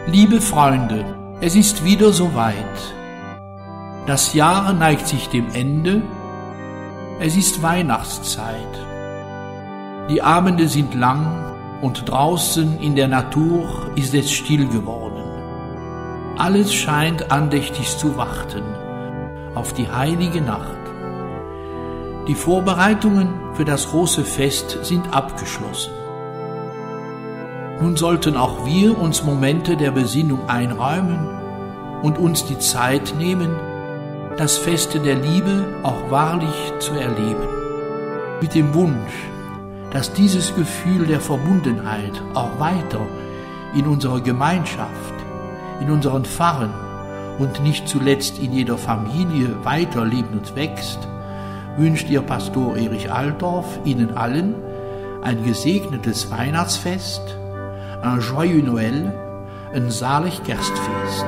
Liebe Freunde, es ist wieder soweit. Das Jahr neigt sich dem Ende. Es ist Weihnachtszeit. Die Abende sind lang und draußen in der Natur ist es still geworden. Alles scheint andächtig zu warten auf die heilige Nacht. Die Vorbereitungen für das große Fest sind abgeschlossen. Nun sollten auch wir uns Momente der Besinnung einräumen und uns die Zeit nehmen, das Fest der Liebe auch wahrlich zu erleben. Mit dem Wunsch, dass dieses Gefühl der Verbundenheit auch weiter in unserer Gemeinschaft, in unseren Pfarren und nicht zuletzt in jeder Familie weiterlebt und wächst, wünscht Ihr Pastor Erich Altdorf Ihnen allen ein gesegnetes Weihnachtsfest, ein Joyeux Noël, ein salig Gerstfest.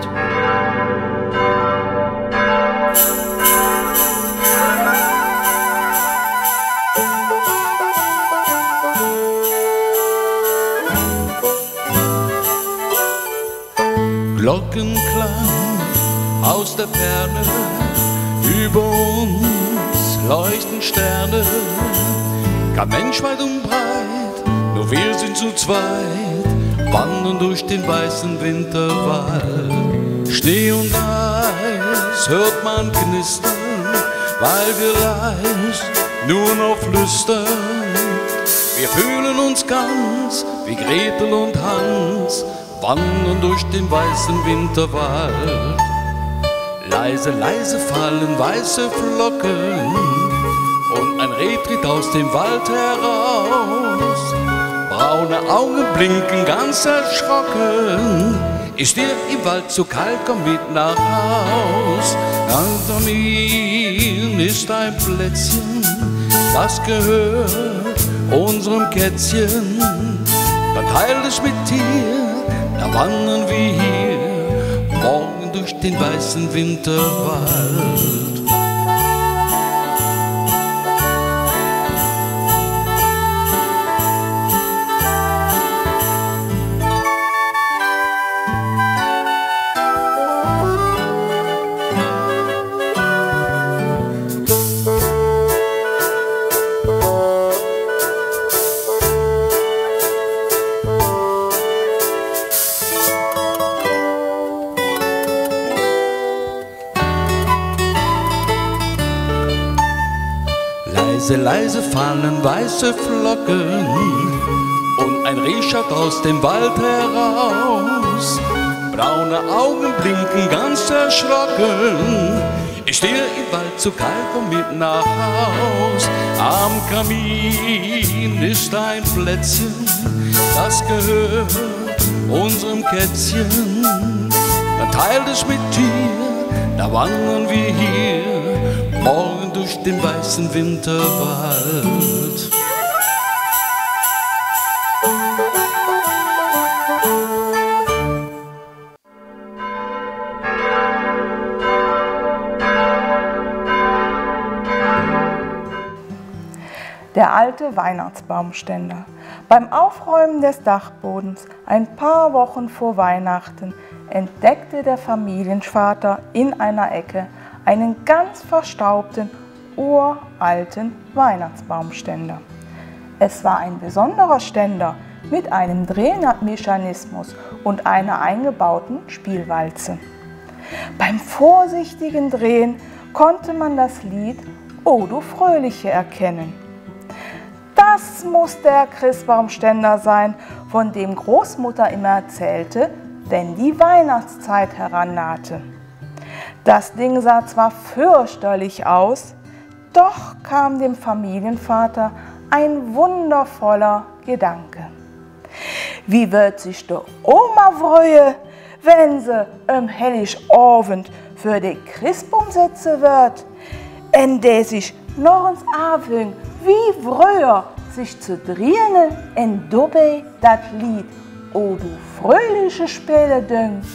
Glockenklang aus der Ferne, über uns leuchten Sterne. Kein Mensch weit und breit, nur wir sind zu zweit, wandern durch den weißen Winterwald. Schnee und Eis hört man knistern, weil wir leicht nur noch flüstern. Wir fühlen uns ganz wie Gretel und Hans, wandern durch den weißen Winterwald. Leise, leise fallen weiße Flocken und ein Reh tritt aus dem Wald heraus. Braune Augen blinken ganz erschrocken. Ist dir im Wald zu kalt, komm mit nach Haus. Am Kamin ist ein Plätzchen, das gehört unserem Kätzchen. Dann teil es mit dir, da wandern wir hier morgen durch den weißen Winterwald. Leise, leise fallen weiße Flocken und ein Reh schaut aus dem Wald heraus. Braune Augen blinken ganz erschrocken. Ist dir im Wald zu kalt, komm mit nach Haus. Am Kamin ist ein Plätzchen, das gehört unserem Kätzchen. Dann teil es mit dir, da wandern wir hier morgen durch den weißen Winterwald. Der alte Weihnachtsbaumständer. Beim Aufräumen des Dachbodens, ein paar Wochen vor Weihnachten, entdeckte der Familienvater in einer Ecke einen ganz verstaubten, uralten Weihnachtsbaumständer. Es war ein besonderer Ständer mit einem Drehmechanismus und einer eingebauten Spielwalze. Beim vorsichtigen Drehen konnte man das Lied O du Fröhliche erkennen. Das muss der Christbaumständer sein, von dem Großmutter immer erzählte, wenn die Weihnachtszeit herannahte. Das Ding sah zwar fürchterlich aus, doch kam dem Familienvater ein wundervoller Gedanke. Wie wird sich der Oma freuen, wenn sie am Heiligabend für den Christbaum sitzen wird, en der sich noch ins Abend wie früher sich zu drehen en dabei das Lied O du Fröhliche spielen dünn.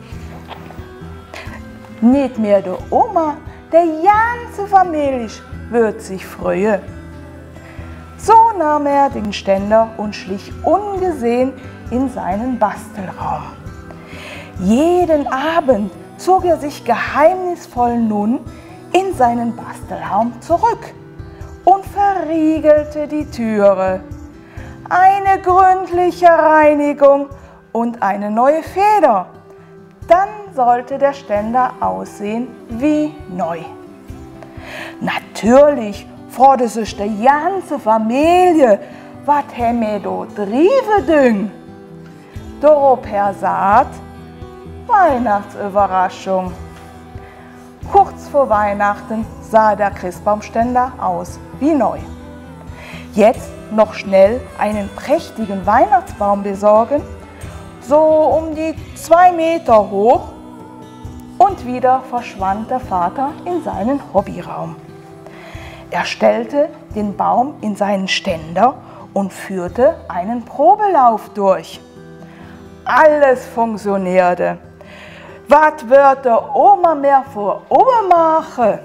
Nicht mehr der Oma, der ganze Familie wird sich freuen. So nahm er den Ständer und schlich ungesehen in seinen Bastelraum. Jeden Abend zog er sich geheimnisvoll nun in seinen Bastelraum zurück und verriegelte die Türe. Eine gründliche Reinigung und eine neue Feder. Dann sollte der Ständer aussehen wie neu. Natürlich freute sich die ganze Familie, was hemme do drive düng. Darauf sagt, Weihnachtsüberraschung. Kurz vor Weihnachten sah der Christbaumständer aus wie neu. Jetzt noch schnell einen prächtigen Weihnachtsbaum besorgen, so um die 2 Meter hoch, und wieder verschwand der Vater in seinen Hobbyraum. Er stellte den Baum in seinen Ständer und führte einen Probelauf durch. Alles funktionierte. Was wird der Oma mehr für Obermache?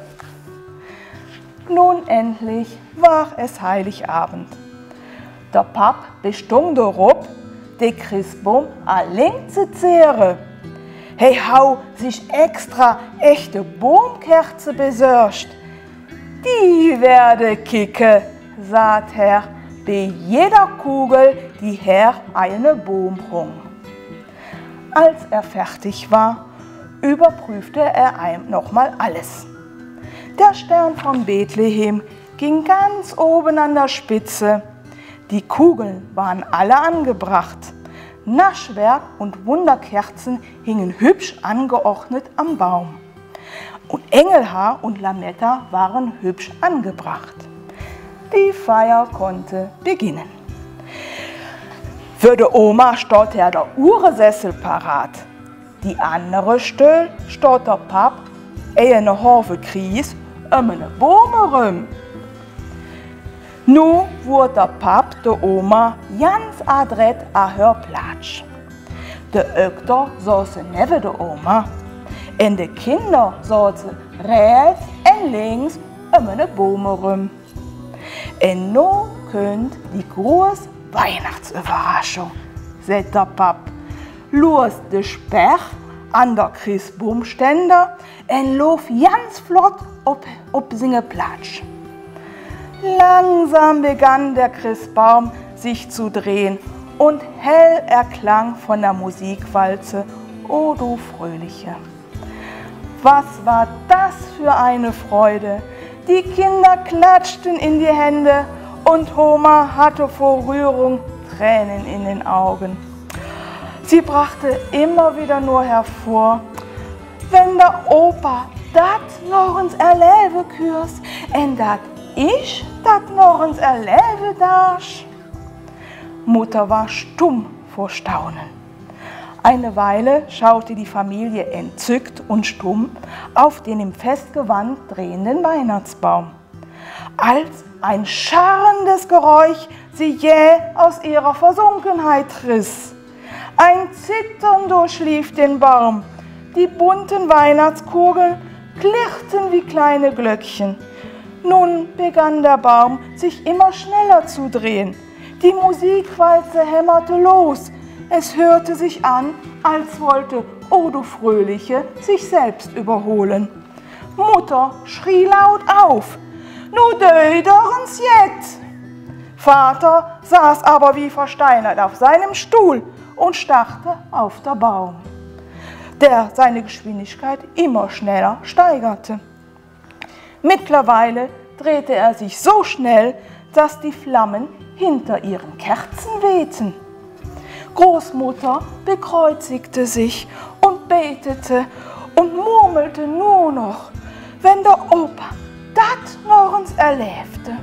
Nun endlich war es Heiligabend. Der Pap bestung darauf, den Christbaum allein zu zehren. Hey, hau sich extra echte Baumkerze besorgt. Die werde kicke, sagt er, bei jeder Kugel, die Herr einen Baum hung. Als er fertig war, überprüfte er nochmal alles. Der Stern von Bethlehem ging ganz oben an der Spitze. Die Kugeln waren alle angebracht. Naschwerk und Wunderkerzen hingen hübsch angeordnet am Baum. Und Engelhaar und Lametta waren hübsch angebracht. Die Feier konnte beginnen. Für die Oma steht der Uhrensessel parat. Die andere Stühl steht der Pap, eine Haufe Kries, eine Bäume rum. Nu wurde der Pap der Oma ganz adrett an hör Platsch. Der Ökter saß neben der Oma und die Kinder saßen rechts und links eine Bäume rum. Und nun könnt die große Weihnachtsüberraschung, sagt der Pap. Los de Specht an der Christbaumständer und lauf ganz flott ob seine Platsch. Langsam begann der Christbaum sich zu drehen und hell erklang von der Musikwalze O du Fröhliche. Was war das für eine Freude! Die Kinder klatschten in die Hände und Oma hatte vor Rührung Tränen in den Augen. Sie brachte immer wieder nur hervor, wenn der Opa dat noch uns erleben kürst, en dat ich dat noch uns erleben darf. Mutter war stumm vor Staunen. Eine Weile schaute die Familie entzückt und stumm auf den im Festgewand drehenden Weihnachtsbaum, als ein scharrendes Geräusch sie jäh aus ihrer Versunkenheit riss. Ein Zittern durchlief den Baum. Die bunten Weihnachtskugeln klirrten wie kleine Glöckchen. Nun begann der Baum sich immer schneller zu drehen. Die Musikwalze hämmerte los. Es hörte sich an, als wollte O du Fröhliche sich selbst überholen. Mutter schrie laut auf: Nu döderens jetzt! Vater saß aber wie versteinert auf seinem Stuhl und starrte auf den Baum, der seine Geschwindigkeit immer schneller steigerte. Mittlerweile drehte er sich so schnell, dass die Flammen hinter ihren Kerzen wehten. Großmutter bekreuzigte sich und betete und murmelte nur noch, wenn der Opa dat noch uns erlebte.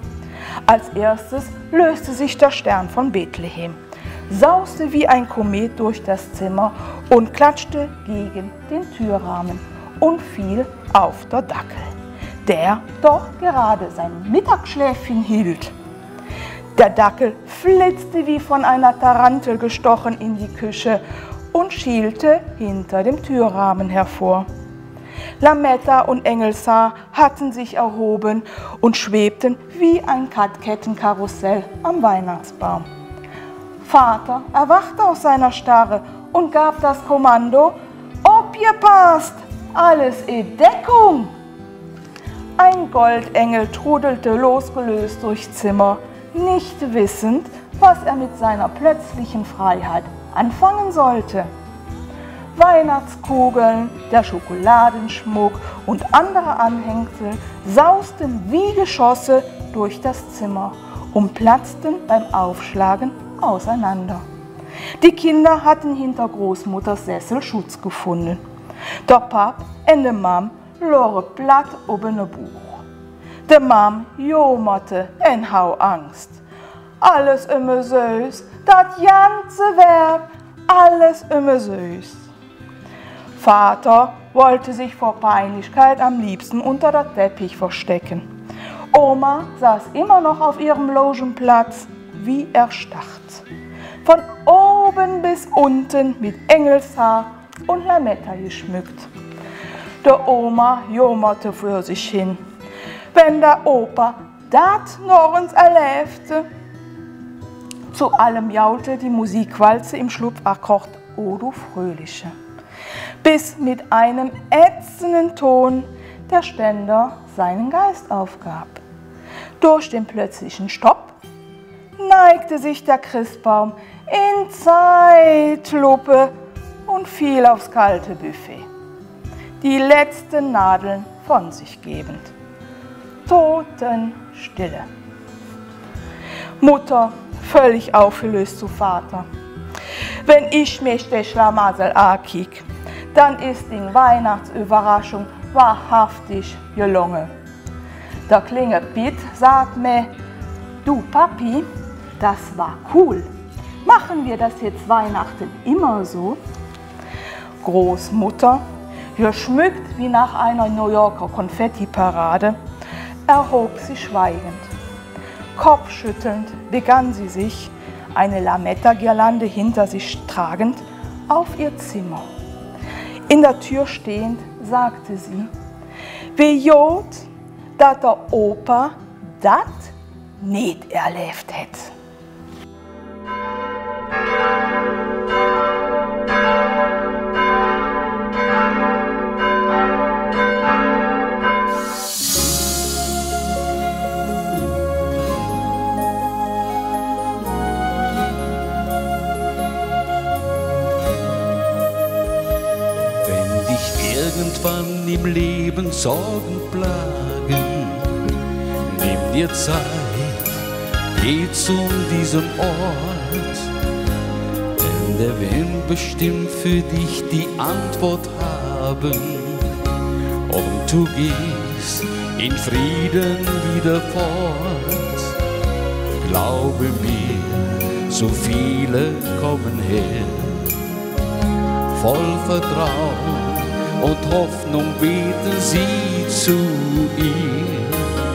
Als erstes löste sich der Stern von Bethlehem, sauste wie ein Komet durch das Zimmer und klatschte gegen den Türrahmen und fiel auf der Dackel, der dort gerade sein Mittagsschläfchen hielt. Der Dackel flitzte wie von einer Tarantel gestochen in die Küche und schielte hinter dem Türrahmen hervor. Lametta und Engelshaar hatten sich erhoben und schwebten wie ein Kettenkarussell am Weihnachtsbaum. Vater erwachte aus seiner Starre und gab das Kommando: Aufgepasst, alles in Deckung! Ein Goldengel trudelte losgelöst durchs Zimmer, nicht wissend, was er mit seiner plötzlichen Freiheit anfangen sollte. Weihnachtskugeln, der Schokoladenschmuck und andere Anhängsel sausten wie Geschosse durch das Zimmer und platzten beim Aufschlagen auseinander. Die Kinder hatten hinter Großmutters Sessel Schutz gefunden. Der Pap und die Mam loren platt oben ein Buch. Die Mam jommerte en hau Angst. Alles immer süß, das ganze Werk, alles immer süß. Vater wollte sich vor Peinlichkeit am liebsten unter der Teppich verstecken. Oma saß immer noch auf ihrem Logenplatz, wie erstarrt. Von oben bis unten mit Engelshaar und Lametta geschmückt. Der Oma jommerte für sich hin. Wenn der Opa dat noch uns erlebte. Zu allem jaulte die Musikwalze im Schlupfakkord O du Fröhliche. Bis mit einem ätzenden Ton der Ständer seinen Geist aufgab. Durch den plötzlichen Stopp neigte sich der Christbaum in Zeitlupe und fiel aufs kalte Buffet, die letzten Nadeln von sich gebend. Totenstille. Mutter völlig aufgelöst zu Vater. Wenn ich mich der Schlamassel ankick, dann ist die Weihnachtsüberraschung wahrhaftig gelungen. Der kleine Piet sagt mir: Du Papi, das war cool. Machen wir das jetzt Weihnachten immer so? Großmutter, geschmückt wie nach einer New Yorker Konfettiparade, erhob sie schweigend. Kopfschüttelnd begann sie sich, eine Lametta-Girlande hinter sich tragend, auf ihr Zimmer. In der Tür stehend sagte sie: Wie jod, dass der Opa dat nicht erlebt hätt. Irgendwann im Leben Sorgen plagen, nimm dir Zeit, geh zu diesem Ort, denn der wird bestimmt für dich die Antwort haben, und du gehst in Frieden wieder fort. Glaube mir, so viele kommen her, voll Vertrauen und Hoffnung beten sie zu ihr.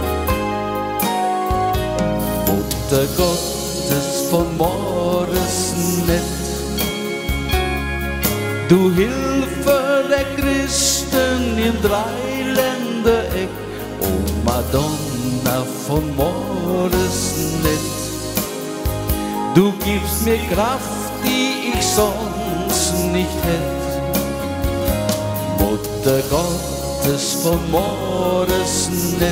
Mutter Gottes von Moresnet, du Hilfe der Christen im Dreiländereck, o Madonna von Moresnet, du gibst mir Kraft, die ich sonst nicht hätte. Mutter Gottes von Moresnet,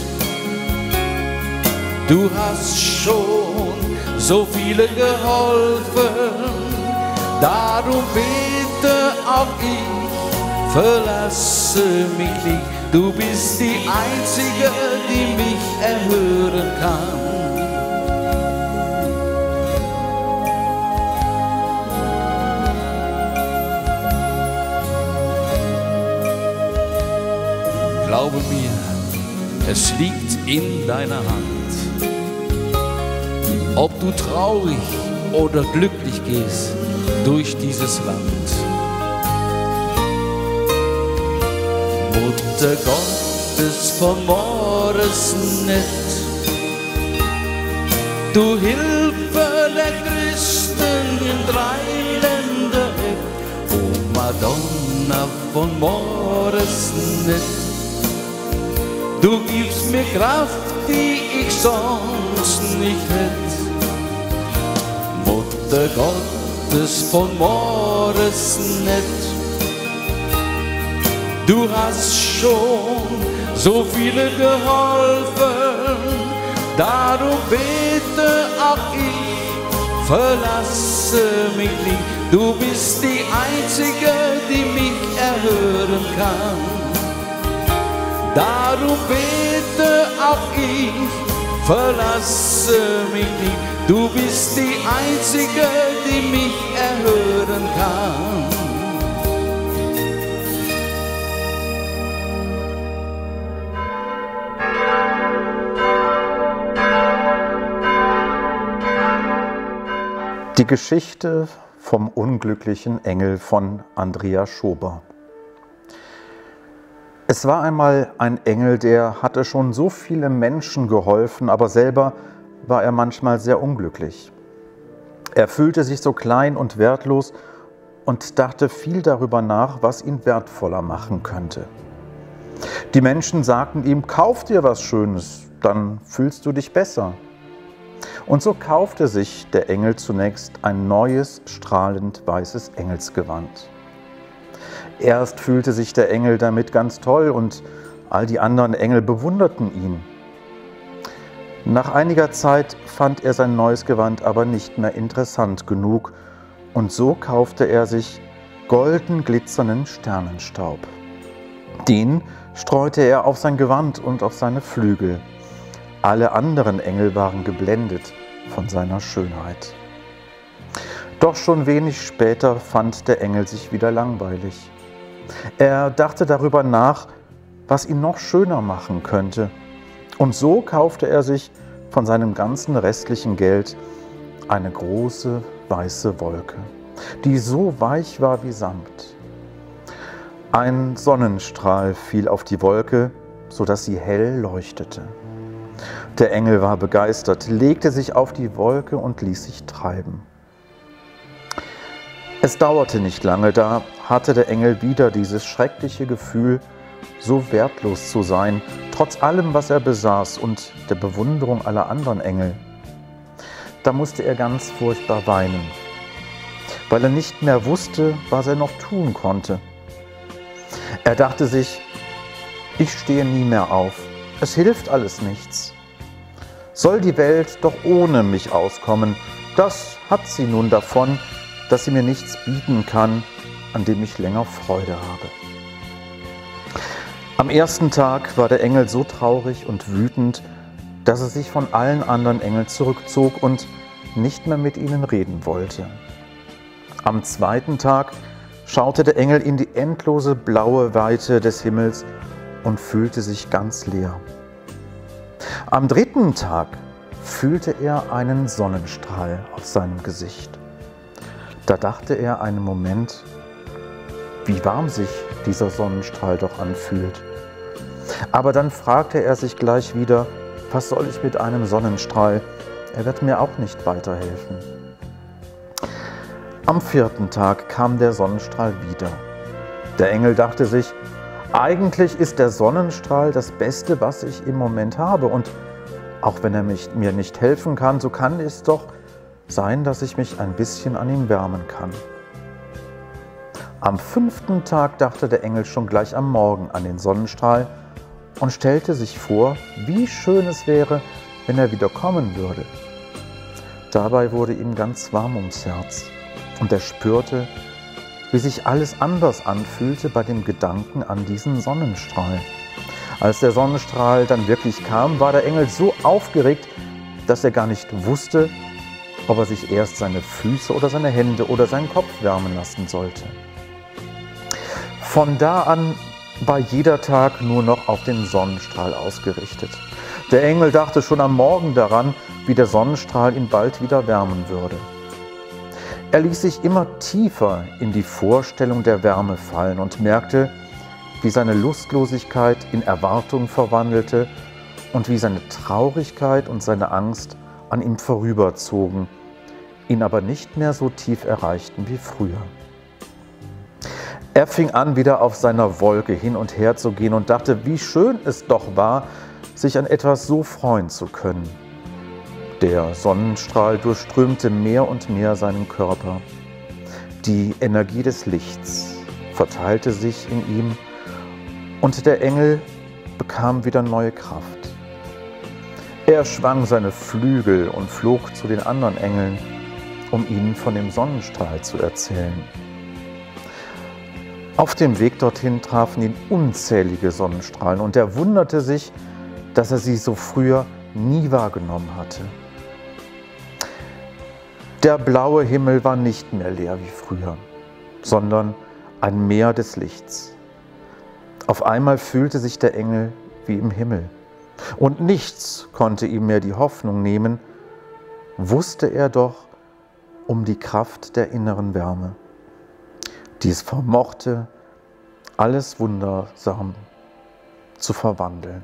du hast schon so viele geholfen, darum bete auch ich, verlasse mich nicht, du bist die Einzige, die mich erhören kann. Glaube mir, es liegt in deiner Hand, ob du traurig oder glücklich gehst durch dieses Land. Mutter Gottes von Moresnet, du Hilfe der Christen in Dreiländereck, o Madonna von Moresnet, du gibst mir Kraft, die ich sonst nicht hätt. Mutter Gottes es von Mordes nicht. Du hast schon so viele geholfen, darum bete auch ich, verlasse mich nicht. Du bist die Einzige, die mich erhören kann. Darum bete auch ich, verlasse mich nicht. Du bist die Einzige, die mich erhören kann. Die Geschichte vom unglücklichen Engel von Andrea Schober. Es war einmal ein Engel, der hatte schon so viele Menschen geholfen, aber selber war er manchmal sehr unglücklich. Er fühlte sich so klein und wertlos und dachte viel darüber nach, was ihn wertvoller machen könnte. Die Menschen sagten ihm: Kauf dir was Schönes, dann fühlst du dich besser. Und so kaufte sich der Engel zunächst ein neues, strahlend weißes Engelsgewand. Erst fühlte sich der Engel damit ganz toll und all die anderen Engel bewunderten ihn. Nach einiger Zeit fand er sein neues Gewand aber nicht mehr interessant genug und so kaufte er sich golden glitzernden Sternenstaub. Den streute er auf sein Gewand und auf seine Flügel. Alle anderen Engel waren geblendet von seiner Schönheit. Doch schon wenig später fand der Engel sich wieder langweilig. Er dachte darüber nach, was ihn noch schöner machen könnte. Und so kaufte er sich von seinem ganzen restlichen Geld eine große weiße Wolke, die so weich war wie Samt. Ein Sonnenstrahl fiel auf die Wolke, sodass sie hell leuchtete. Der Engel war begeistert, legte sich auf die Wolke und ließ sich treiben. Es dauerte nicht lange, da hatte der Engel wieder dieses schreckliche Gefühl, so wertlos zu sein, trotz allem, was er besaß und der Bewunderung aller anderen Engel. Da musste er ganz furchtbar weinen, weil er nicht mehr wusste, was er noch tun konnte. Er dachte sich: Ich stehe nie mehr auf, es hilft alles nichts. Soll die Welt doch ohne mich auskommen, das hat sie nun davon, dass sie mir nichts bieten kann, an dem ich länger Freude habe. Am ersten Tag war der Engel so traurig und wütend, dass er sich von allen anderen Engeln zurückzog und nicht mehr mit ihnen reden wollte. Am zweiten Tag schaute der Engel in die endlose blaue Weite des Himmels und fühlte sich ganz leer. Am dritten Tag fühlte er einen Sonnenstrahl auf seinem Gesicht. Da dachte er einen Moment, wie warm sich dieser Sonnenstrahl doch anfühlt. Aber dann fragte er sich gleich wieder: Was soll ich mit einem Sonnenstrahl? Er wird mir auch nicht weiterhelfen. Am vierten Tag kam der Sonnenstrahl wieder. Der Engel dachte sich: Eigentlich ist der Sonnenstrahl das Beste, was ich im Moment habe. Und auch wenn er mir nicht helfen kann, so kann es doch sein, dass ich mich ein bisschen an ihm wärmen kann. Am fünften Tag dachte der Engel schon gleich am Morgen an den Sonnenstrahl und stellte sich vor, wie schön es wäre, wenn er wieder kommen würde. Dabei wurde ihm ganz warm ums Herz und er spürte, wie sich alles anders anfühlte bei dem Gedanken an diesen Sonnenstrahl. Als der Sonnenstrahl dann wirklich kam, war der Engel so aufgeregt, dass er gar nicht wusste, ob er sich erst seine Füße oder seine Hände oder seinen Kopf wärmen lassen sollte. Von da an war jeder Tag nur noch auf den Sonnenstrahl ausgerichtet. Der Engel dachte schon am Morgen daran, wie der Sonnenstrahl ihn bald wieder wärmen würde. Er ließ sich immer tiefer in die Vorstellung der Wärme fallen und merkte, wie seine Lustlosigkeit in Erwartung verwandelte und wie seine Traurigkeit und seine Angst an ihm vorüberzogen, ihn aber nicht mehr so tief erreichten wie früher. Er fing an, wieder auf seiner Wolke hin und her zu gehen und dachte, wie schön es doch war, sich an etwas so freuen zu können. Der Sonnenstrahl durchströmte mehr und mehr seinen Körper. Die Energie des Lichts verteilte sich in ihm und der Engel bekam wieder neue Kraft. Er schwang seine Flügel und flog zu den anderen Engeln, um ihnen von dem Sonnenstrahl zu erzählen. Auf dem Weg dorthin trafen ihn unzählige Sonnenstrahlen und er wunderte sich, dass er sie so früher nie wahrgenommen hatte. Der blaue Himmel war nicht mehr leer wie früher, sondern ein Meer des Lichts. Auf einmal fühlte sich der Engel wie im Himmel und nichts konnte ihm mehr die Hoffnung nehmen, wusste er doch um die Kraft der inneren Wärme. Dies vermochte, alles wundersam zu verwandeln.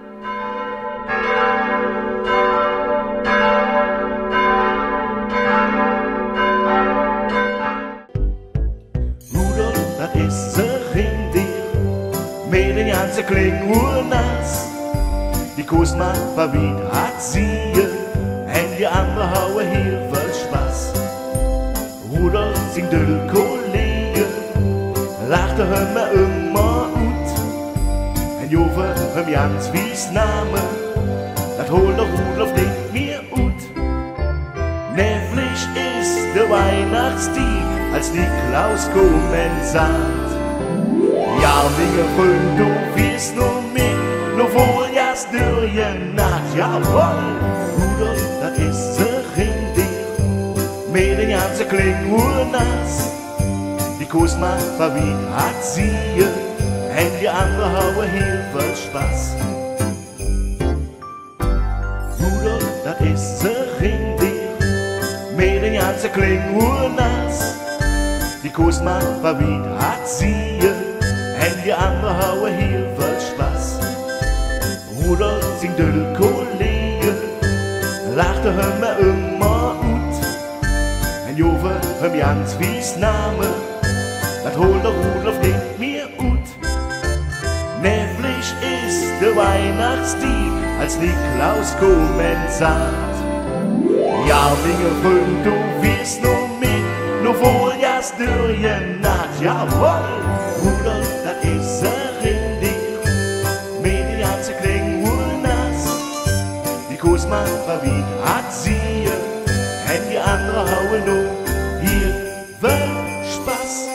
Rudolf, das ist ein Reindeer, mit den ganzen Klingen urnass. Die Kussmann verbiet hat sie, und die andere hauen hier voll Spaß. Rudolf singt der Kollege, lachte hör mir immer gut. Ein Jove hör mir ganz wie's Name, das holt der Rudolf denkt mir gut. Nämlich ist der Weihnachtsdieb, als Niklaus kommen sagt. Ja, Dinge früh, du wirst nur mit, nur wohl erst durch die Nacht, jawohl. Rudolf, das ist ein Reindeer, mit den ganzen Klingen urnass. Die Kussmann verbiet hat sie, und die andere hauen hier voll Spaß. Rudolf, das ist ein Reindeer, mit den ganzen Klingen urnass. Die Kussmann verbiet hat sie, und die andere hauen hier voll Spaß. Rudolf singt der Kollege, lachte hör mir immer gut. Ein Jove hör mir ganz wie's Name, das holt der Rudolf denkt mir gut. Nämlich ist der Weihnachtsdieb, als Niklaus kommen sagt. Ja, Dinge früh, du wirst nur mit, nur wohl erst durch die Nacht, jawohl. Rudolf, das ist ein Reindeer, mit den ganzen Klingen urnass. Die Kussmann verbiet hat sie, und die andere hauen nur hier voll Spaß.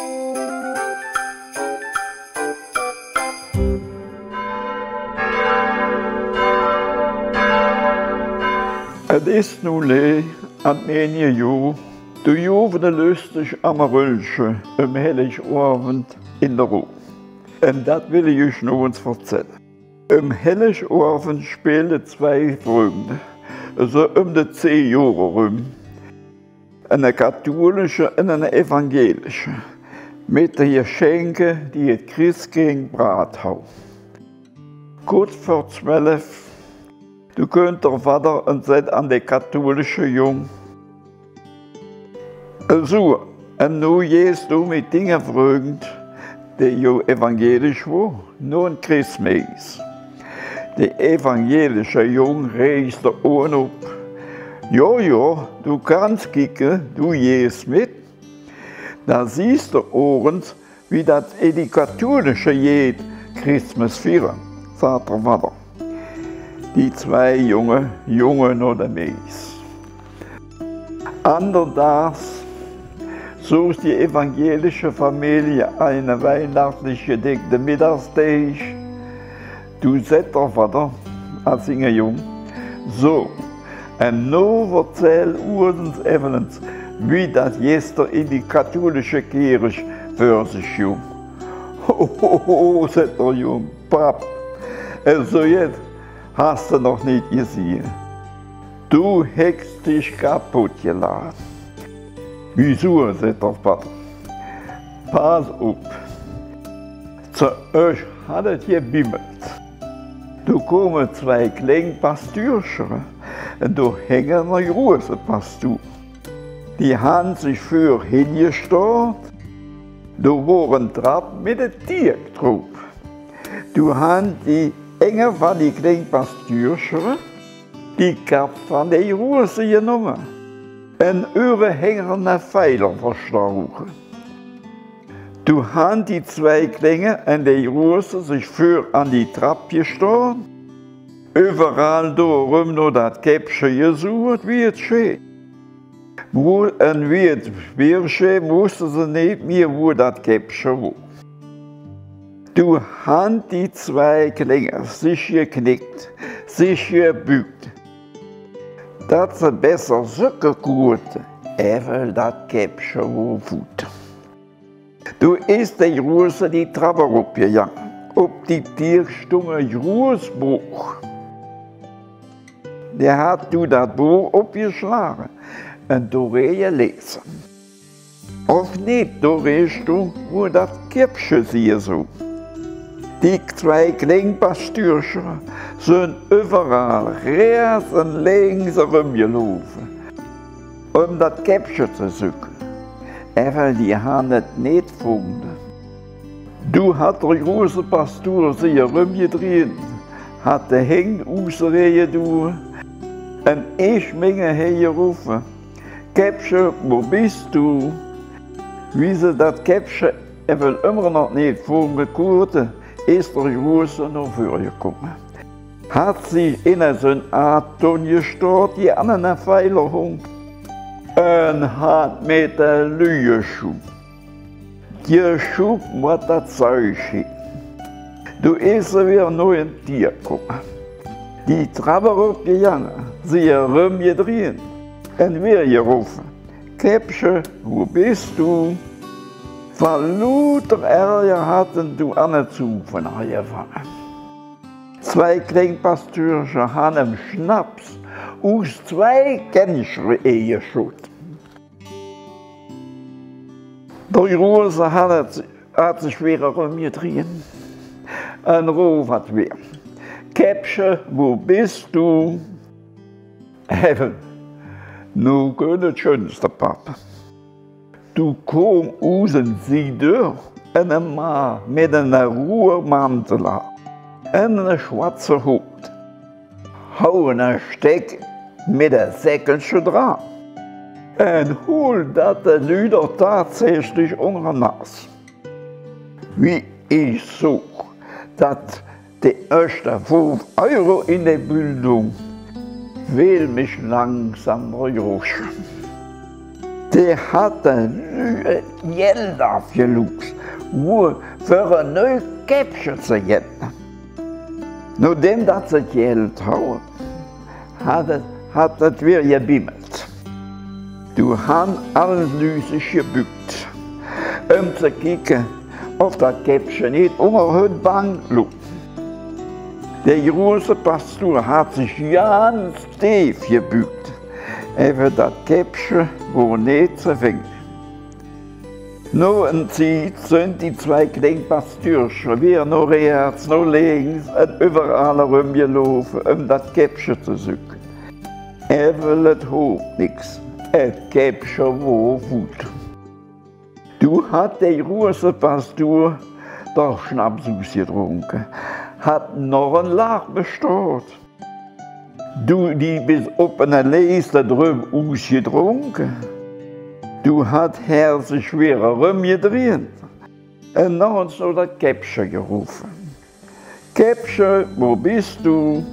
Het is nu lee aan het jaar. De jovene lustig am Rölsche am Heiligabend in der Ruhe. Und das will ich euch noch uns erzählen. Am Heiligabend spielen zwei Freunde, so die 10 Jahre rum, eine katholische und eine evangelische, mit den Geschenken, die das Christkind gebracht hat. Kurz vor 12 du könnt der Vater und seid an der katholische Jung. So, und nun gehst du mit Dingen fragend, die jo evangelisch war, nur ein Christmäß. Der evangelische Jung reißt der Ohren ab. Ja, du kannst kicken, du gehst mit. Da siehst du Ohrens, wie das die katholische geht, Christmas feiern, sagt der Vater. Die zwei Jungen oder Mäß. Andertags sucht die evangelische Familie eine weihnachtlich gedeckte Mittagstisch. Du sagst der Vater, als Jung, so, und nun erzähl uns evens, wie das gestern in die katholische Kirche für sich jung. Ho, sagt der Jung, Pap, also jetzt hast du noch nicht gesehen. Du hättest dich kaputt geladen. Wieso, sagt der Vater. Pass auf. Zu euch hat es gebimmelt. Da kommen zwei kleine Pastürchen und da hängen eine große Pastur. Die haben sich für hingestellt. Da waren Trappen mit dem Tier drauf. Du haben die Enge van die kleine Pastürchen, die kap van die roze genomen. en überhängende Pfeiler verstochen. Du haben die zwei Klänge und die Rose sich für an die Trappe gestellt. Überall darum noch das Käppchen gesucht, wie es steht. Wo und wie es steht, wussten sie nicht mehr, wo das Käppchen war. Du hast die zwei Klänge sich geknickt, sich gebückt. Dass sie besser suchen konnten, weil das Käppchen war gut. Du ist die Rose die Treppe hochgegangen, ob die Tierstunge Großbuch. Der hat du das Buch abgeschlagen und du gelesen. Auf nicht, du redest du, wo das Käppchen sie so. Die zwei kleinen Pastürchen sind überall rechts und links rumgelaufen, um das Käppchen zu suchen. Aber die haben es nicht gefunden. Du hast der große Pastor sich herumgedreht, hat den Hängen ausgereden und ich habe gerufen, Käppchen, wo bist du? Wie sie das Käppchen immer noch nicht gefunden konnten, ist der Große noch vorgekommen. Hat sich in so eine Art Ton gestellt, die an einen Pfeiler hing, und hat mit der Lüge geschoben. Geschoben, was das Zeug ist. Du ist wieder noch ein Tier gekommen. Die Treppe hochgegangen, sie herumgedreht und wir gerufen, Käppchen, wo bist du? Von lauter Ärger hatten du anzurufen angefangen. Zwei kleine Pastürchen haben im Schnaps aus zwei Gänschen geschossen. Die Rose hat sich wieder rumgedreht. Ein Ruf hat wir. Käppchen, wo bist du? Eben, nun das schönste Papa. Du kommst aus dem Süden, ein Mann mit einem Ruhrmantel und einem schwarzen Hut. Hau einen Steck mit einem Säckelchen dran und hol das den Leuten tatsächlich unter die Nase. Wie ich suche, dass die ersten 5 Euro in der Bildung will mich langsam rutschen. Der hat Geld aufgeluchst, für ein neues Käppchen zu geben. Nachdem das sie Geld hat, hat es wieder gebimmelt. Du hast alles sich gebückt, zu kicken, ob das Käppchen nicht unter die Bank lag. Der große Pastor hat sich ganz tief gebückt. Even dat Käppchen war nicht zu finden. Noch eine Zeit sind die zwei kleinen Pastürchen wieder noch rechts, noch links und überall rumgelaufen, das Käppchen zu suchen. Even het hoog niks. Het Käppchen war gut. Du hast der große Pastor doch Schnaps ausgetrunken, hat noch ein Lach bestellt. Du, die bist op een Leiste drüben ausgetrunken. Du hast herzlich schwerer rumgedreht. Und dann hast du das Käppchen gerufen. Käppchen, wo bist du?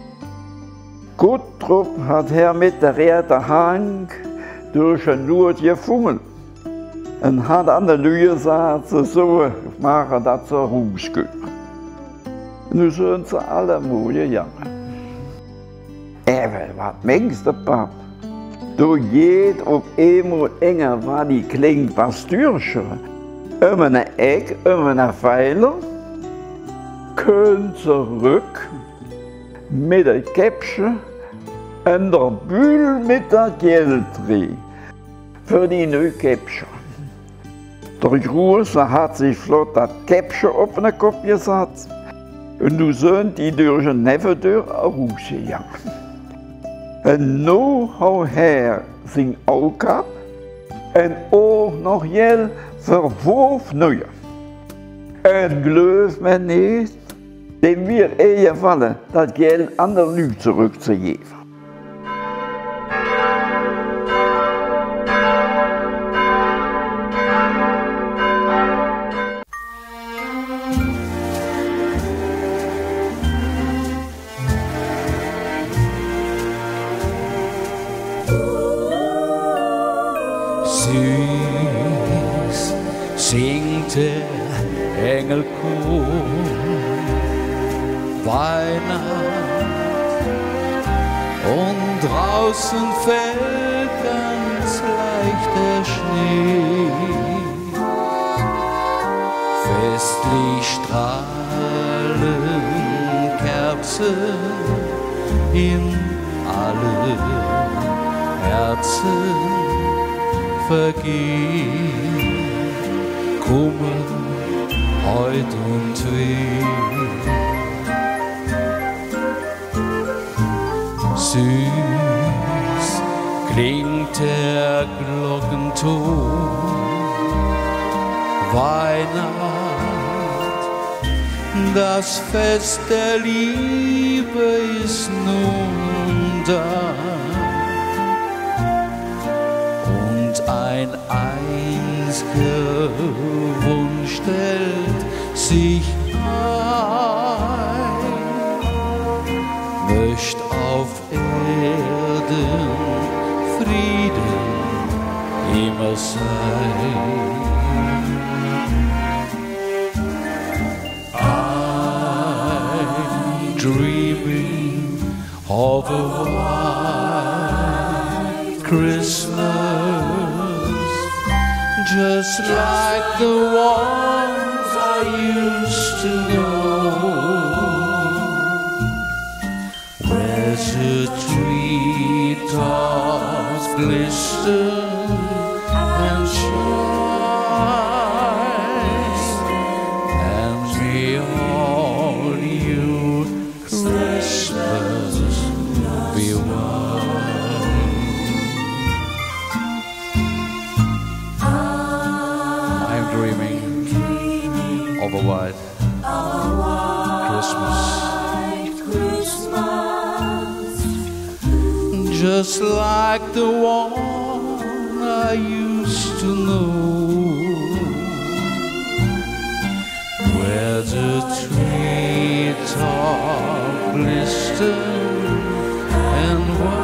Gutrup hat mit der rechten Hand durch den Lut gefummelt. Und hat an der Lüge gesagt, so machen, dass sie rausgehen. Nu sind sie alle mal gegangen. Was meinst du, Pap? Du geht auf einmal enger war die kleinen Pastürchen. Eine Eck, eine Pfeiler. Können zurück mit dem Käppchen und der Bühl mit der Geldträge für die neue Käppchen. Der Große hat sich flott das Käppchen auf den Kopf gesetzt und du sind die durch den Nebentor rausgegangen. Und nu hou her zijn Auge ab und auch noch jel für 5 neue. Und geloof me nicht, dem wird gefallen, das Geld an der Leute zurückzugeben. Süß singt der Engelchor Weihnacht und draußen fällt ganz leicht der Schnee. Festlich strahlen Kerzen in alle Herzen vergehen, Kummer, Heut und Weh. Süß klingt der Glockenton, Weihnacht, das Fest der Liebe ist nun da. Und ein einziger Wunsch stellt sich ein, möcht auf Erden Frieden immer sein. I'm dreaming of a white Christmas, just like the ones I used to know, where the treetops glisten and shine, and the all-new Christmas be wine. I'm dreaming of a white Christmas, just like the one I used to know, where the treetop glisten and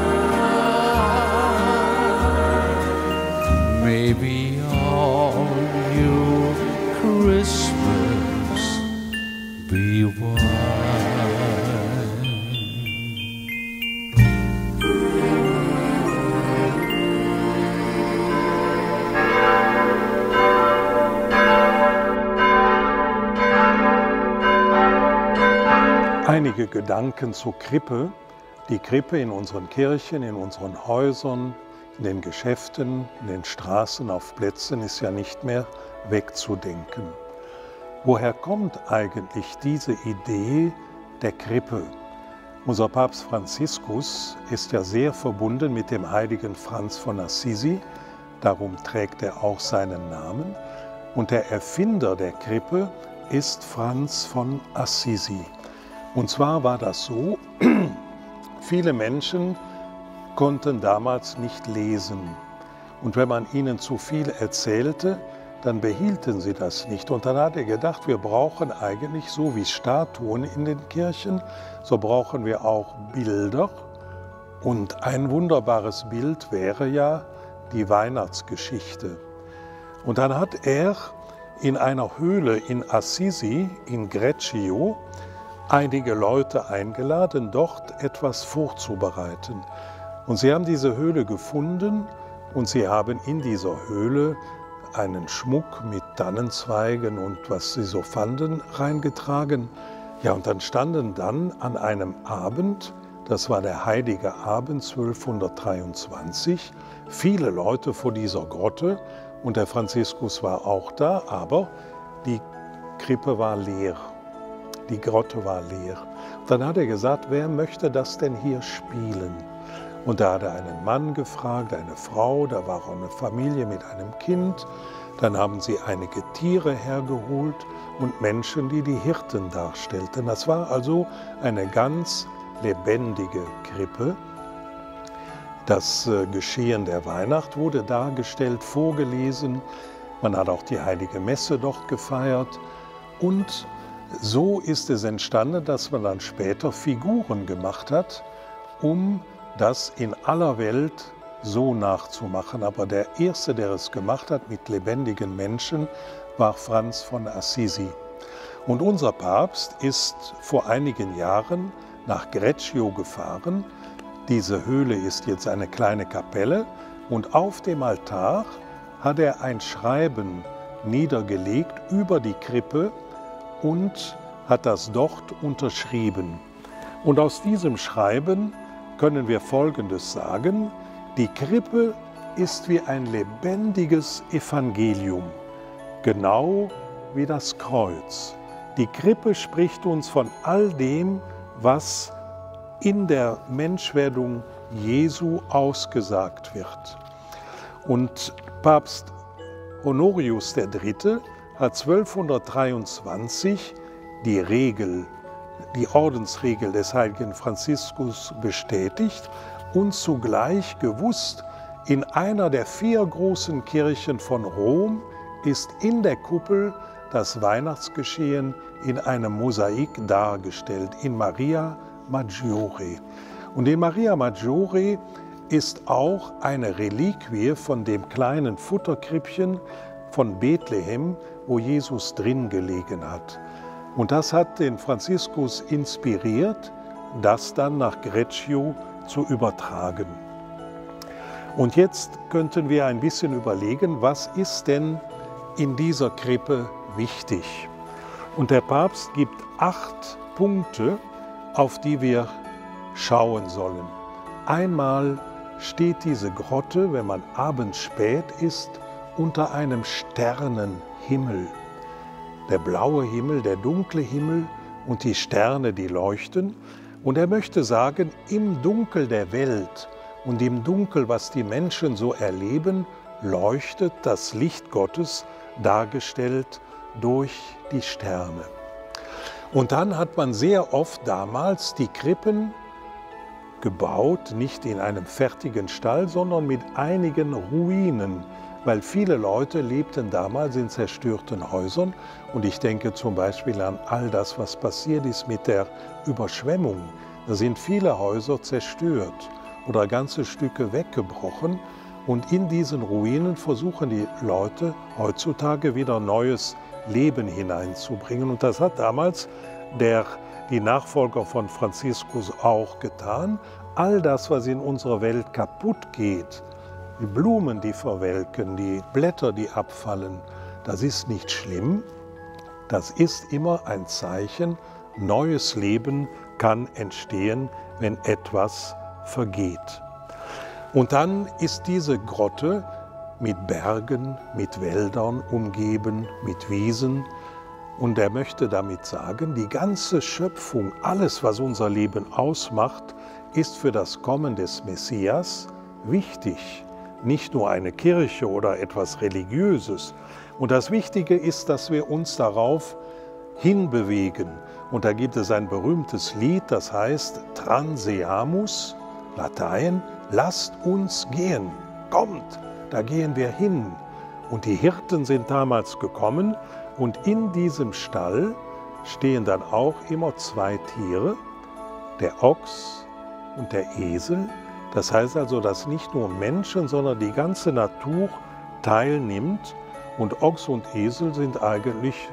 white. Maybe all your Christmas be white. Einige Gedanken zur Krippe. Die Krippe in unseren Kirchen, in unseren Häusern, in den Geschäften, in den Straßen, auf Plätzen ist ja nicht mehr wegzudenken. Woher kommt eigentlich diese Idee der Krippe? Unser Papst Franziskus ist ja sehr verbunden mit dem heiligen Franz von Assisi, darum trägt er auch seinen Namen. Und der Erfinder der Krippe ist Franz von Assisi. Und zwar war das so, viele Menschen konnten damals nicht lesen. Und wenn man ihnen zu viel erzählte, dann behielten sie das nicht. Und dann hat er gedacht, wir brauchen eigentlich, so wie Statuen in den Kirchen, so brauchen wir auch Bilder. Und ein wunderbares Bild wäre ja die Weihnachtsgeschichte. Und dann hat er in einer Höhle in Assisi, in Greccio, einige Leute eingeladen, dort etwas vorzubereiten. Und sie haben diese Höhle gefunden und sie haben in dieser Höhle einen Schmuck mit Tannenzweigen und was sie so fanden, reingetragen. Ja, und dann standen dann an einem Abend, das war der heilige Abend 1223, viele Leute vor dieser Grotte und der Franziskus war auch da, aber die Krippe war leer. Die Grotte war leer. Dann hat er gesagt, wer möchte das denn hier spielen? Und da hat er einen Mann gefragt, eine Frau, da war auch eine Familie mit einem Kind. Dann haben sie einige Tiere hergeholt und Menschen, die die Hirten darstellten. Das war also eine ganz lebendige Krippe. Das Geschehen der Weihnacht wurde dargestellt, vorgelesen. Man hat auch die Heilige Messe dort gefeiert. Und so ist es entstanden, dass man dann später Figuren gemacht hat, um das in aller Welt so nachzumachen. Aber der Erste, der es gemacht hat mit lebendigen Menschen, war Franz von Assisi. Und unser Papst ist vor einigen Jahren nach Greccio gefahren. Diese Höhle ist jetzt eine kleine Kapelle und auf dem Altar hat er ein Schreiben niedergelegt über die Krippe und hat das dort unterschrieben. Und aus diesem Schreiben können wir Folgendes sagen: Die Krippe ist wie ein lebendiges Evangelium, genau wie das Kreuz. Die Krippe spricht uns von all dem, was in der Menschwerdung Jesu ausgesagt wird. Und Papst Honorius III. hat 1223 die Ordensregel des heiligen Franziskus bestätigt und zugleich gewusst, in einer der 4 großen Kirchen von Rom ist in der Kuppel das Weihnachtsgeschehen in einem Mosaik dargestellt, in Maria Maggiore. Und in Maria Maggiore ist auch eine Reliquie von dem kleinen Futterkrippchen von Bethlehem, wo Jesus drin gelegen hat. Und das hat den Franziskus inspiriert, das dann nach Greccio zu übertragen. Und jetzt könnten wir ein bisschen überlegen, was ist denn in dieser Krippe wichtig? Und der Papst gibt 8 Punkte, auf die wir schauen sollen. Einmal steht diese Grotte, wenn man abends spät ist, unter einem Sternenhimmel. Der blaue Himmel, der dunkle Himmel und die Sterne, die leuchten. Und er möchte sagen, im Dunkel der Welt und im Dunkel, was die Menschen so erleben, leuchtet das Licht Gottes, dargestellt durch die Sterne. Und dann hat man sehr oft damals die Krippen gebaut, nicht in einem fertigen Stall, sondern mit einigen Ruinen, weil viele Leute lebten damals in zerstörten Häusern. Und ich denke zum Beispiel an all das, was passiert ist mit der Überschwemmung. Da sind viele Häuser zerstört oder ganze Stücke weggebrochen. Und in diesen Ruinen versuchen die Leute heutzutage wieder neues Leben hineinzubringen. Und das hat damals die Nachfolger von Franziskus auch getan. All das, was in unserer Welt kaputt geht, die Blumen, die verwelken, die Blätter, die abfallen, das ist nicht schlimm. Das ist immer ein Zeichen, neues Leben kann entstehen, wenn etwas vergeht. Und dann ist diese Grotte mit Bergen, mit Wäldern umgeben, mit Wiesen. Und er möchte damit sagen, die ganze Schöpfung, alles, was unser Leben ausmacht, ist für das Kommen des Messias wichtig. Nicht nur eine Kirche oder etwas Religiöses. Und das Wichtige ist, dass wir uns darauf hinbewegen. Und da gibt es ein berühmtes Lied, das heißt Transeamus, Latein, lasst uns gehen, kommt, da gehen wir hin. Und die Hirten sind damals gekommen und in diesem Stall stehen dann auch immer 2 Tiere, der Ochs und der Esel. Das heißt also, dass nicht nur Menschen, sondern die ganze Natur teilnimmt. Und Ochs und Esel sind eigentlich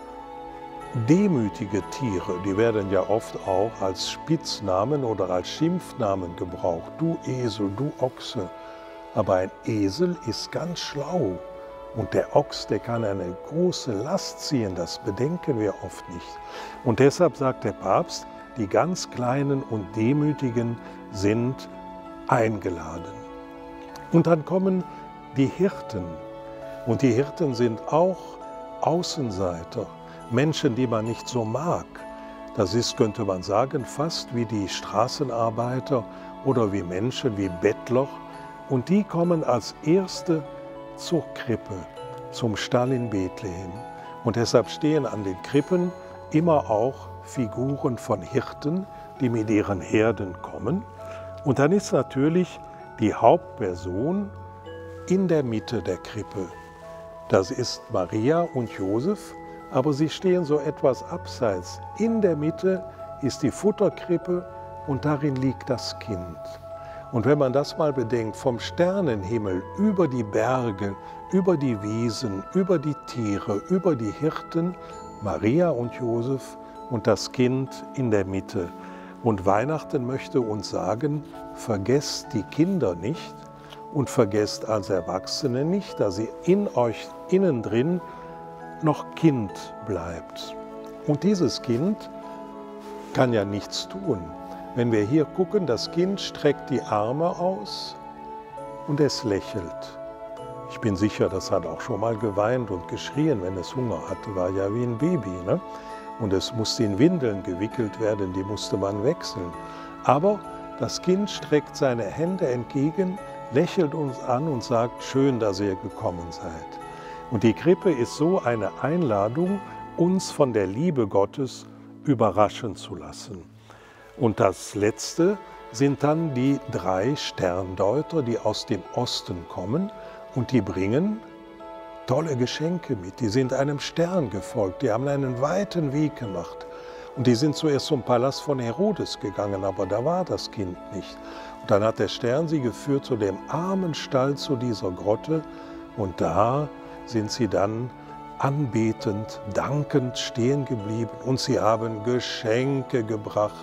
demütige Tiere. Die werden ja oft auch als Spitznamen oder als Schimpfnamen gebraucht. Du Esel, du Ochse. Aber ein Esel ist ganz schlau. Und der Ochs, der kann eine große Last ziehen. Das bedenken wir oft nicht. Und deshalb sagt der Papst, die ganz Kleinen und Demütigen sind eingeladen. Und dann kommen die Hirten. Und die Hirten sind auch Außenseiter, Menschen, die man nicht so mag. Das ist, könnte man sagen, fast wie die Straßenarbeiter oder wie Menschen, wie Bettler. Und die kommen als Erste zur Krippe, zum Stall in Bethlehem. Und deshalb stehen an den Krippen immer auch Figuren von Hirten, die mit ihren Herden kommen. Und dann ist natürlich die Hauptperson in der Mitte der Krippe. Das ist Maria und Josef, aber sie stehen so etwas abseits. In der Mitte ist die Futterkrippe und darin liegt das Kind. Und wenn man das mal bedenkt, vom Sternenhimmel über die Berge, über die Wiesen, über die Tiere, über die Hirten, Maria und Josef und das Kind in der Mitte. Und Weihnachten möchte uns sagen, vergesst die Kinder nicht und vergesst als Erwachsene nicht, dass ihr in euch innen drin noch Kind bleibt. Und dieses Kind kann ja nichts tun. Wenn wir hier gucken, das Kind streckt die Arme aus und es lächelt. Ich bin sicher, das hat auch schon mal geweint und geschrien, wenn es Hunger hatte, war ja wie ein Baby, ne? Und es musste in Windeln gewickelt werden, die musste man wechseln. Aber das Kind streckt seine Hände entgegen, lächelt uns an und sagt, schön, dass ihr gekommen seid. Und die Krippe ist so eine Einladung, uns von der Liebe Gottes überraschen zu lassen. Und das Letzte sind dann die 3 Sterndeuter, die aus dem Osten kommen und die bringen tolle Geschenke mit. Die sind einem Stern gefolgt, die haben einen weiten Weg gemacht. Und die sind zuerst zum Palast von Herodes gegangen, aber da war das Kind nicht. Und dann hat der Stern sie geführt zu dem armen Stall, zu dieser Grotte. Und da sind sie dann anbetend, dankend stehen geblieben. Und sie haben Geschenke gebracht.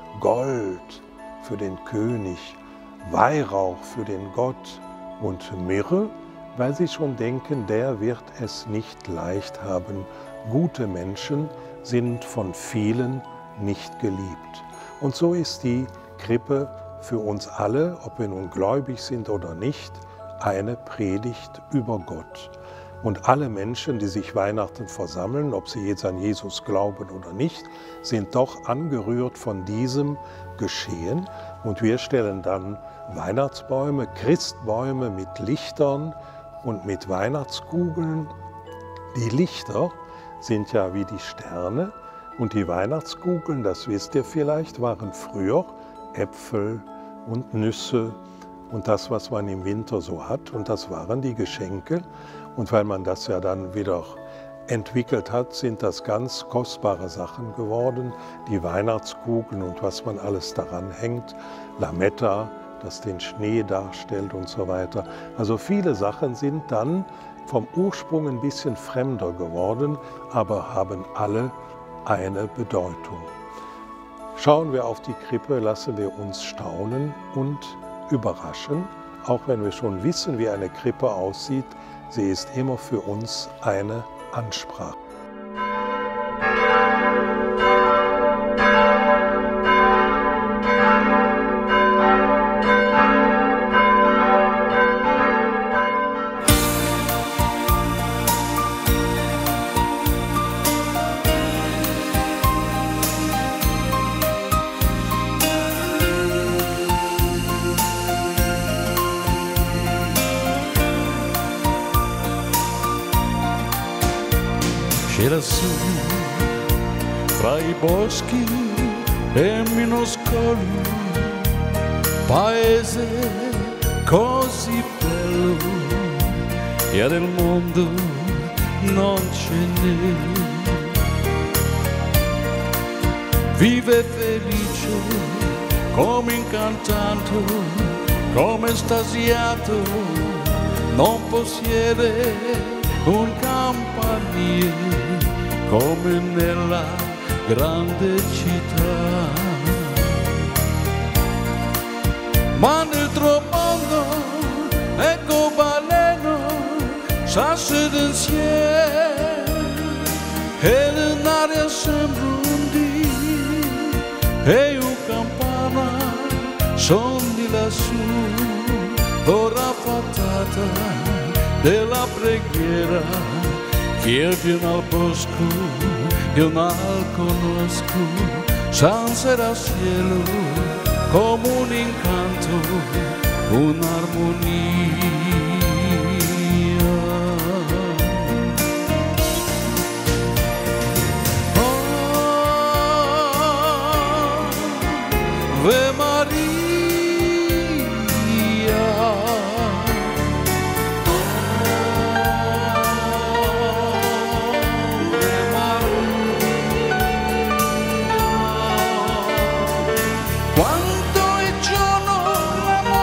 Gold für den König, Weihrauch für den Gott und Myrrhe, weil sie schon denken, der wird es nicht leicht haben. Gute Menschen sind von vielen nicht geliebt. Und so ist die Krippe für uns alle, ob wir nun gläubig sind oder nicht, eine Predigt über Gott. Und alle Menschen, die sich Weihnachten versammeln, ob sie jetzt an Jesus glauben oder nicht, sind doch angerührt von diesem Geschehen. Und wir stellen dann Weihnachtsbäume, Christbäume mit Lichtern und mit Weihnachtskugeln. Die Lichter sind ja wie die Sterne und die Weihnachtskugeln, das wisst ihr vielleicht, waren früher Äpfel und Nüsse und das, was man im Winter so hat. Und das waren die Geschenke. Und weil man das ja dann wieder entwickelt hat, sind das ganz kostbare Sachen geworden. Die Weihnachtskugeln und was man alles daran hängt. Lametta, das den Schnee darstellt und so weiter. Also viele Sachen sind dann vom Ursprung ein bisschen fremder geworden, aber haben alle eine Bedeutung. Schauen wir auf die Krippe, lassen wir uns staunen und überraschen, auch wenn wir schon wissen, wie eine Krippe aussieht. Sie ist immer für uns eine Ansprache. Lassù, fra i boschi e minuscoli, paese così bello, e del mondo non ce n'è. Vive felice, come incantato, come estasiato, non possiede un campanile come nella grande città. Ma nel mondo ecco baleno, sasse d'insieme, e nell'aria sembra un dì, e un campana son di lassù, l'ora fattata della preghiera. Che viene al bosco, io non conosco, senza il cielo, come un incanto, un'armonia. Ave Maria. Quanto è giorno l'amore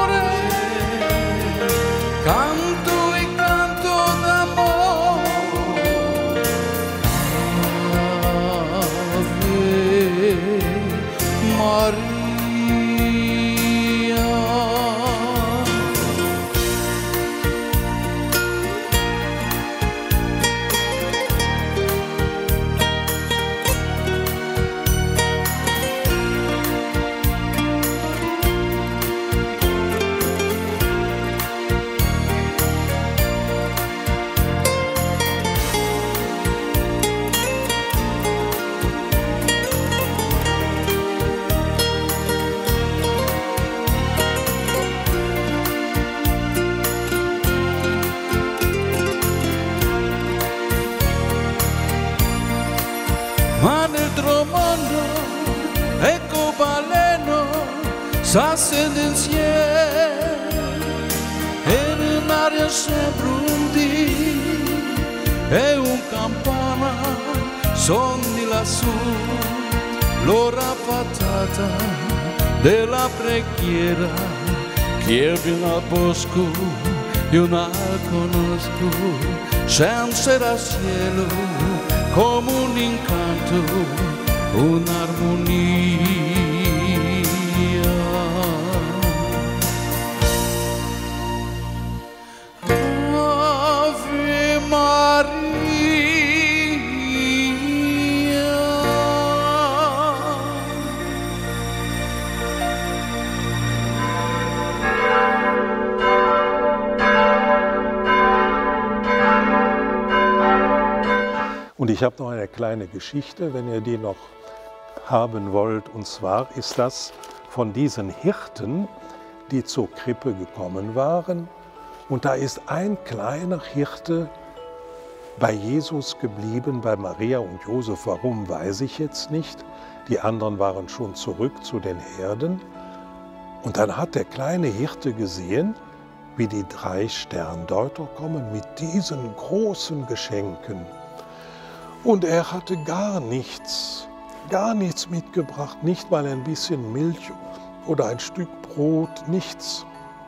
s'accende insieme e un'aria sempre un dì e un campana sonni lassù l'ora fatata della preghiera che viene al bosco io non la conosco senza da cielo come un incanto un'armonia Ave Maria Und ich habe noch eine kleine Geschichte, wenn ihr die noch haben wollt. Und zwar ist das von diesen Hirten, die zur Krippe gekommen waren. Und da ist ein kleiner Hirte bei Jesus geblieben, bei Maria und Josef. Warum, weiß ich jetzt nicht. Die anderen waren schon zurück zu den Herden. Und dann hat der kleine Hirte gesehen, wie die 3 Sterndeuter kommen mit diesen großen Geschenken. Und er hatte gar nichts mitgebracht, nicht mal ein bisschen Milch oder ein Stück Brot, nichts.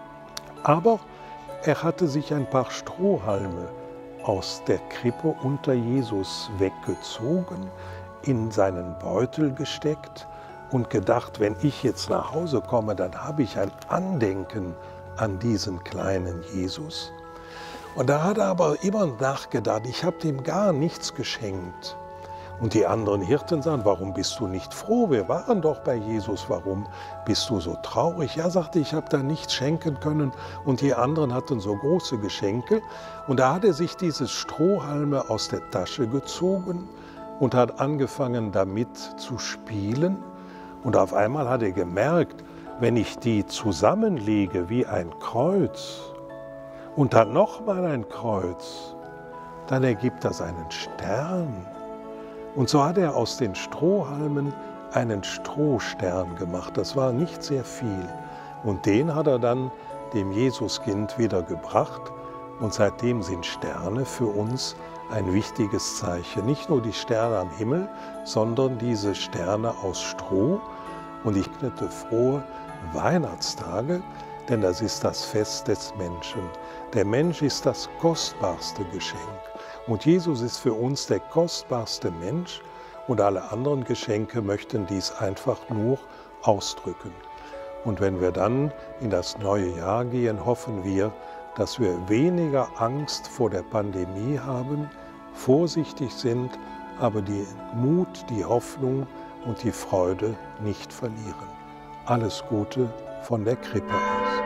Aber er hatte sich ein paar Strohhalme aus der Krippe unter Jesus weggezogen, in seinen Beutel gesteckt und gedacht, wenn ich jetzt nach Hause komme, dann habe ich ein Andenken an diesen kleinen Jesus. Und da hat er aber immer nachgedacht, ich habe dem gar nichts geschenkt. Und die anderen Hirten sagen, warum bist du nicht froh? Wir waren doch bei Jesus, warum bist du so traurig? Er sagte, ich habe da nichts schenken können und die anderen hatten so große Geschenke. Und da hat er sich dieses Strohhalme aus der Tasche gezogen und hat angefangen damit zu spielen. Und auf einmal hat er gemerkt, wenn ich die zusammenlege wie ein Kreuz, und dann nochmal ein Kreuz, dann ergibt das einen Stern. Und so hat er aus den Strohhalmen einen Strohstern gemacht. Das war nicht sehr viel. Und den hat er dann dem Jesuskind wieder gebracht. Und seitdem sind Sterne für uns ein wichtiges Zeichen. Nicht nur die Sterne am Himmel, sondern diese Sterne aus Stroh. Und ich knete frohe Weihnachtstage, denn das ist das Fest des Menschen. Der Mensch ist das kostbarste Geschenk. Und Jesus ist für uns der kostbarste Mensch und alle anderen Geschenke möchten dies einfach nur ausdrücken. Und wenn wir dann in das neue Jahr gehen, hoffen wir, dass wir weniger Angst vor der Pandemie haben, vorsichtig sind, aber den Mut, die Hoffnung und die Freude nicht verlieren. Alles Gute von der Krippe aus.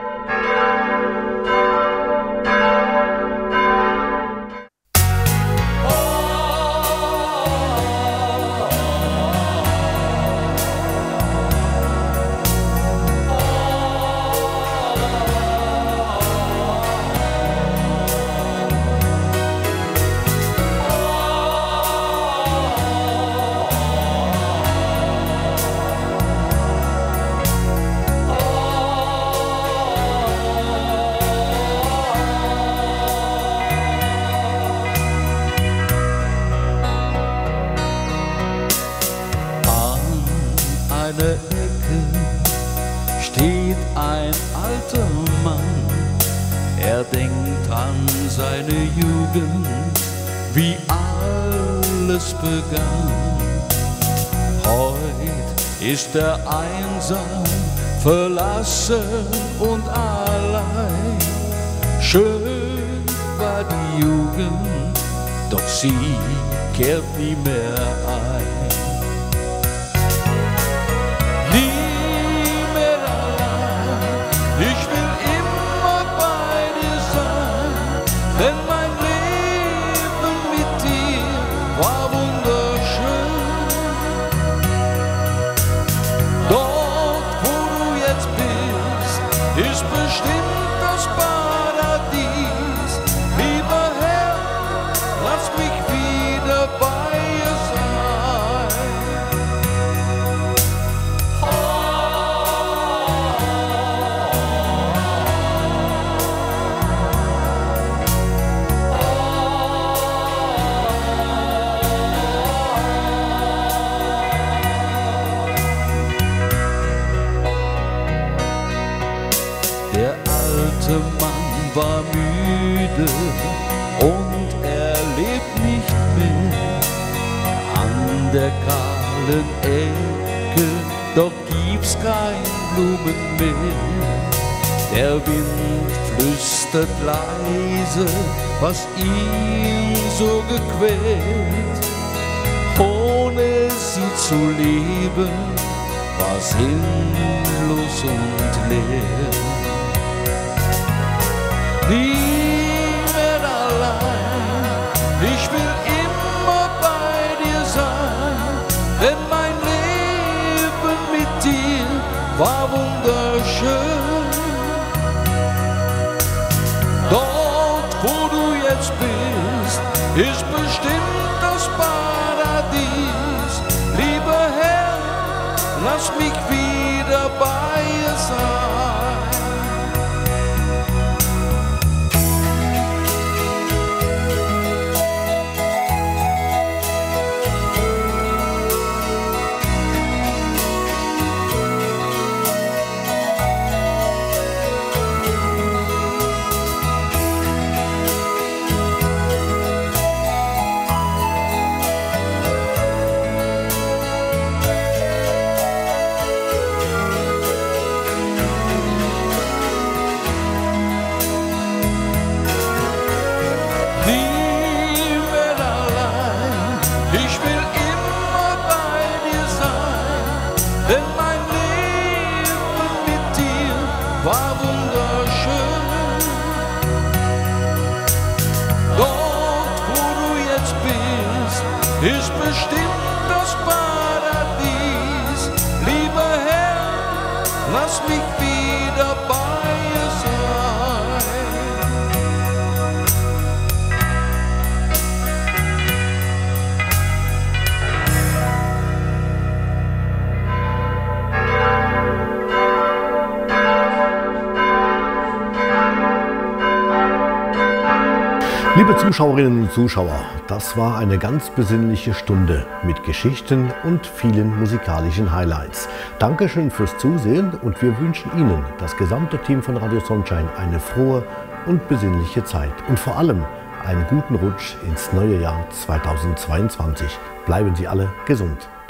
der Ecke steht ein alter Mann. Er denkt an seine Jugend, wie alles begann. Heut ist er einsam, verlassen und allein. Schön war die Jugend, doch sie kehrt nie mehr ein. Nie mehr allein, ich will immer bei dir sein, denn mein Leben mit dir war wunderschön. Dort, wo du jetzt bist, ist bestimmt das Paradies. Lieber Herr, lass mich wieder bei dir sein. kahlen Ecke, dort gibt's kein Blumen mehr. Der Wind flüstert leise, was ihn so gequält. Ohne sie zu leben, war sinnlos und leer. Nie mehr allein, ich will immer bei dir sein, denn mein Leben mit dir war wunderschön. Dort, wo du jetzt bist, ist bestimmt das Paradies. Lieber Herr, lass mich wieder bei ihr sein. War wunderschön. Dort, wo du jetzt bist, ist bestimmt das Paradies. Lieber Herr, lass mich wieder bei ihr sein. Liebe Zuschauerinnen und Zuschauer, das war eine ganz besinnliche Stunde mit Geschichten und vielen musikalischen Highlights. Dankeschön fürs Zusehen und wir wünschen Ihnen, das gesamte Team von Radio Sonnenschein, eine frohe und besinnliche Zeit und vor allem einen guten Rutsch ins neue Jahr 2022. Bleiben Sie alle gesund.